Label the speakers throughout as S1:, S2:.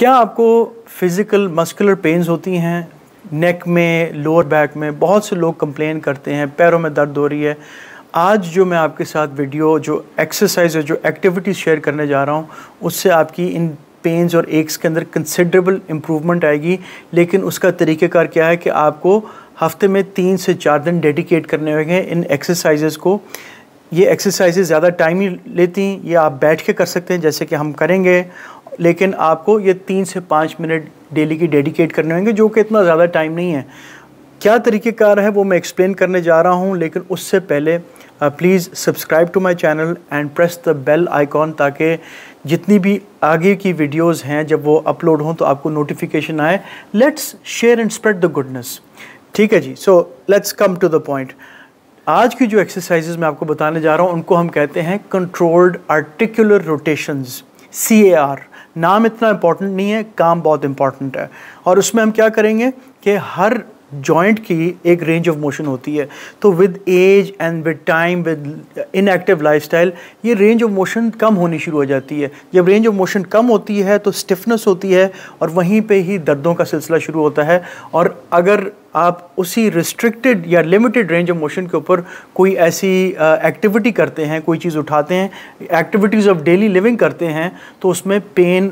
S1: क्या आपको physical muscular pens होती हैं नेक में, लोअर बैक में? बहुत से लोग कंप्लेन करते हैं पैरों में दर्द हो रही है। आज जो मैं आपके साथ वीडियो, जो एक्सरसाइज है, जो एक्टिविटीज़ शेयर करने जा रहा हूँ, उससे आपकी इन पेन्स और एक्स के अंदर कंसिडरेबल इम्प्रूवमेंट आएगी। लेकिन उसका तरीक़ेकार क्या है कि आपको हफ्ते में 3 से 4 दिन डेडिकेट करने होंगे इन एक्सरसाइजेज़ को। ये एक्सरसाइजेज़ ज़्यादा टाइम ही लेती हैं, ये आप बैठ के कर सकते हैं जैसे कि हम करेंगे, लेकिन आपको ये 3 से 5 मिनट डेली की डेडिकेट करने होंगे, जो कि इतना ज़्यादा टाइम नहीं है। क्या तरीक़ेकार है वो मैं एक्सप्लेन करने जा रहा हूँ, लेकिन उससे पहले please subscribe to my channel and press the bell icon, ताकि जितनी भी आगे की वीडियोस हैं जब वो अपलोड हों तो आपको नोटिफिकेशन आए। Let's share and spread the goodness. ठीक है जी, so let's come to the point. आज की जो एक्सरसाइजेज मैं आपको बताने जा रहा हूँ उनको हम कहते हैं कंट्रोल्ड आर्टिकुलर रोटेशंस, CAR। नाम इतना इम्पॉर्टेंट नहीं है, काम बहुत इम्पॉर्टेंट है। और उसमें हम क्या करेंगे कि हर जॉइंट की एक रेंज ऑफ मोशन होती है, तो with age and with time, with inactive lifestyle, ये रेंज ऑफ मोशन कम होनी शुरू हो जाती है। जब रेंज ऑफ मोशन कम होती है तो स्टिफनेस होती है और वहीं पे ही दर्दों का सिलसिला शुरू होता है। और अगर आप उसी रिस्ट्रिक्टेड या लिमिटेड रेंज ऑफ मोशन के ऊपर कोई ऐसी एक्टिविटी करते हैं, कोई चीज़ उठाते हैं, एक्टिविटीज़ ऑफ डेली लिविंग करते हैं, तो उसमें पेन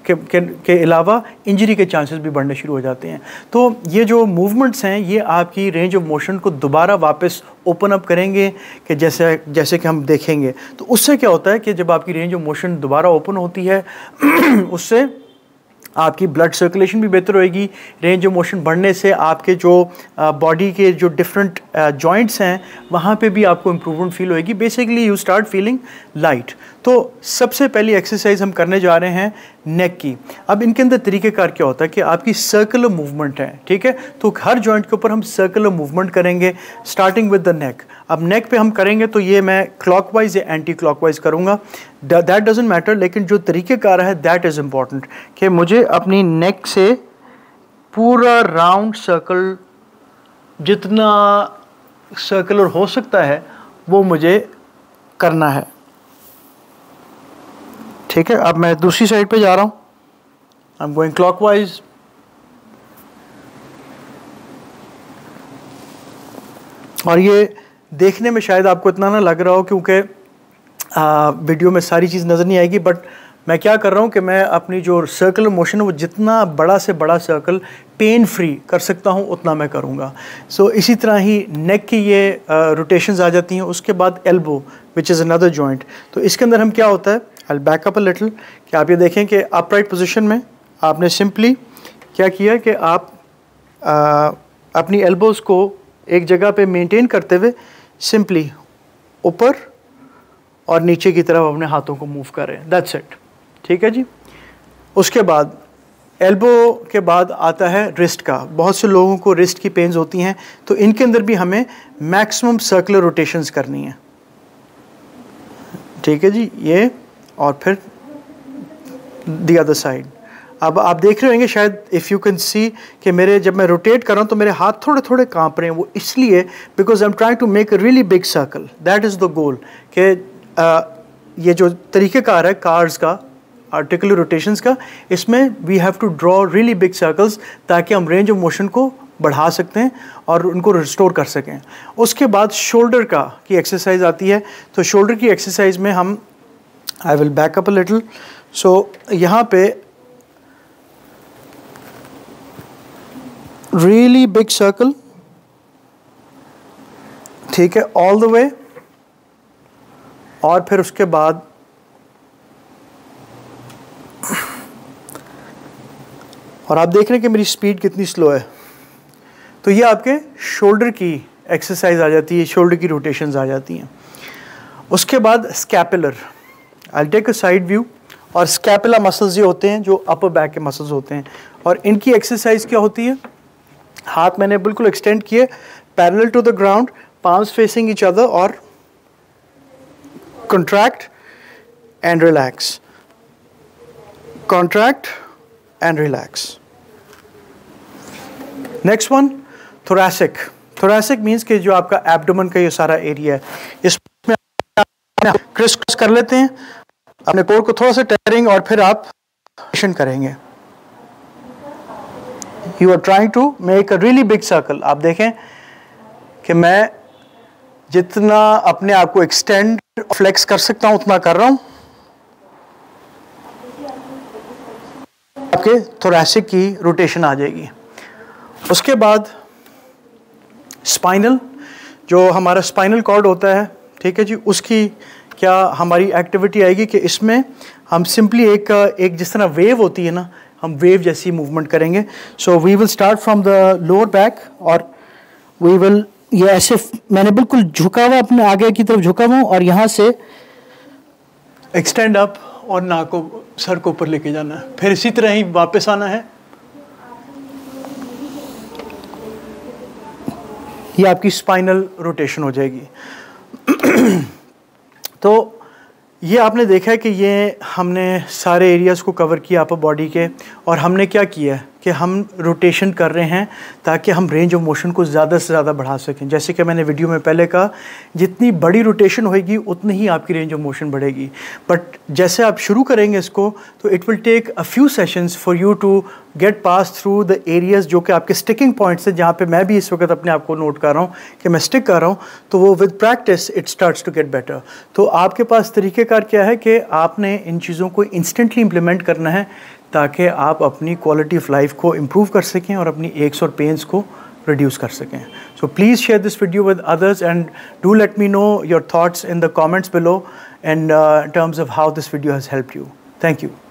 S1: के अलावा इंजरी के चांसेस भी बढ़ने शुरू हो जाते हैं। तो ये जो मूवमेंट्स हैं ये आपकी रेंज ऑफ मोशन को दोबारा वापस ओपन अप करेंगे, कि जैसे कि हम देखेंगे। तो उससे क्या होता है कि जब आपकी रेंज ऑफ मोशन दोबारा ओपन होती है उससे आपकी ब्लड सर्कुलेशन भी बेहतर होएगी। रेंज ऑफ मोशन बढ़ने से आपके जो बॉडी के जो डिफरेंट जॉइंट्स हैं वहाँ पे भी आपको इम्प्रूवमेंट फील होएगी। Basically you start feeling light. तो सबसे पहली एक्सरसाइज हम करने जा रहे हैं नेक की। अब इनके अंदर तरीक़ेकार क्या होता है कि आपकी सर्कुलर मूवमेंट है, ठीक है। तो हर जॉइंट के ऊपर हम सर्कुलर मूवमेंट करेंगे, स्टार्टिंग विद द नेक। अब नेक पे हम करेंगे तो ये मैं क्लॉकवाइज या एंटी क्लॉकवाइज करूँगा, दैट डजेंट मैटर, लेकिन जो तरीक़ेकार है दैट इज़ इम्पॉर्टेंट, कि मुझे अपनी नेक से पूरा राउंड सर्कल, जितना सर्कुलर हो सकता है वो मुझे करना है। ठीक है, अब मैं दूसरी साइड पे जा रहा हूँ। I am going clockwise. और ये देखने में शायद आपको इतना ना लग रहा हो, क्योंकि वीडियो में सारी चीज़ नज़र नहीं आएगी, बट मैं क्या कर रहा हूँ कि मैं अपनी जो सर्कुलर मोशन है वो जितना बड़ा से बड़ा सर्कल पेन फ्री कर सकता हूँ उतना मैं करूँगा। सो इसी तरह ही नेक की ये रोटेशंस आ जाती हैं। उसके बाद elbow, which is another joint. तो इसके अंदर हम क्या होता है, I back up a little, कि आप ये देखें कि अपराइट पोजीशन में आपने सिंपली क्या किया कि आप अपनी एल्बोज़ को एक जगह पे मेंटेन करते हुए सिंपली ऊपर और नीचे की तरफ अपने हाथों को मूव करें। That's it. ठीक है जी। उसके बाद एल्बो के बाद आता है रिस्ट का। बहुत से लोगों को रिस्ट की पेन्स होती हैं, तो इनके अंदर भी हमें मैक्सिमम सर्कुलर रोटेशंस करनी है। ठीक है जी, ये और फिर द अदर साइड। अब आप देख रहे होंगे शायद, इफ़ यू कैन सी, कि मेरे जब मैं रोटेट कर रहा हूँ तो मेरे हाथ थोड़े थोड़े कांप रहे हैं। वो इसलिए because I am trying to make a really big circle, that is the goal. कि ये जो तरीक़ेकार है कार्स का, आर्टिकुलर रोटेशंस का, इसमें we have to draw really big circles, ताकि हम रेंज ऑफ मोशन को बढ़ा सकते हैं और उनको रिस्टोर कर सकें। उसके बाद शोल्डर की एक्सरसाइज आती है। तो शोल्डर की एक्सरसाइज में हम, I will back up a little. So यहाँ पे रियली बिग सर्कल, ठीक है, ऑल द वे। और फिर उसके बाद और आप देख रहे हैं कि मेरी स्पीड कितनी स्लो है। तो ये आपके शोल्डर की एक्सरसाइज आ जाती है, शोल्डर की रोटेशंस आ जाती हैं। उसके बाद scapular, I take a side view. और स्कैपुला मसल्स ये होते हैं जो अपर बैक के मसल्स होते हैं, और इनकी एक्सरसाइज क्या होती है, हाथ मैंने बिल्कुल एक्सटेंड किए parallel to the ground, palms facing each other, और contract and relax, contract and relax. Next one, thoracic. Thoracic means कि जो आपका abdomen का ये सारा एरिया है, इसमें क्रिस क्रॉस कर लेते हैं अपने कोर को, थोड़ा सा टेयरिंग, और फिर आप करेंगे। You are trying to make a really big circle. आप देखें कि मैं जितना अपने आप को एक्सटेंड फ्लेक्स कर सकता हूं उतना कर रहा हूं। आपके थोरैसिक की रोटेशन आ जाएगी। उसके बाद स्पाइनल, जो हमारा स्पाइनल कॉर्ड होता है, ठीक है जी, उसकी क्या हमारी एक्टिविटी आएगी कि इसमें हम सिंपली एक जिस तरह वेव होती है ना, हम वेव जैसी मूवमेंट करेंगे। So we will start from the lower back और वी विल, ये ऐसे मैंने बिल्कुल झुका हुआ, अपने आगे की तरफ झुका हुआ और यहाँ से एक्सटेंड अप और नाक को, सर को ऊपर लेके जाना है। फिर इसी तरह ही वापस आना है। ये आपकी स्पाइनल रोटेशन हो जाएगी। तो ये आपने देखा है कि ये हमने सारे एरियाज़ को कवर किया अपर बॉडी के, और हमने क्या किया है कि हम रोटेशन कर रहे हैं ताकि हम रेंज ऑफ मोशन को ज़्यादा से ज़्यादा बढ़ा सकें। जैसे कि मैंने वीडियो में पहले कहा, जितनी बड़ी रोटेशन होएगी उतनी ही आपकी रेंज ऑफ मोशन बढ़ेगी। बट जैसे आप शुरू करेंगे इसको, तो it will take a few sessions for you to get past through the areas जो कि आपके स्टिकिंग पॉइंट्स हैं, जहाँ पे मैं भी इस वक्त अपने आप को नोट कर रहा हूँ कि मैं स्टिक कर रहा हूँ। तो वो with practice it starts to get better. तो आपके पास तरीक़ेकार क्या है कि आपने इन चीज़ों को इंस्टेंटली इम्प्लीमेंट करना है ताकि आप अपनी क्वालिटी ऑफ लाइफ को इम्प्रूव कर सकें और अपनी एक्स और पेन्स को रिड्यूस कर सकें। So please share this video with others and do let me know your thoughts in the comments below and in terms of how this video has helped you. Thank you.